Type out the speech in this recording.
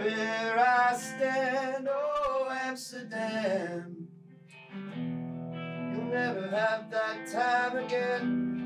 where I stand. Oh, Amsterdam, you'll never have that time again.